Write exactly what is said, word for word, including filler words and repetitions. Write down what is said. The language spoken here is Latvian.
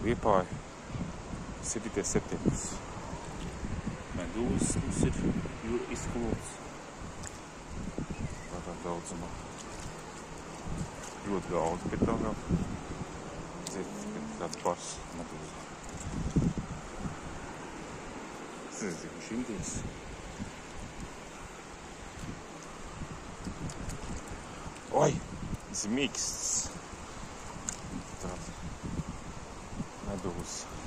Liepāja septītais septembris. Medūzas mums ir izkolots. Tādā daudzumā. Ļoti daudz, bet tālāk. Dzird, bet tāda pars medūza. Es nezinu, viņš indijas. Oi! Tas ir mīksts. Tāda medūza.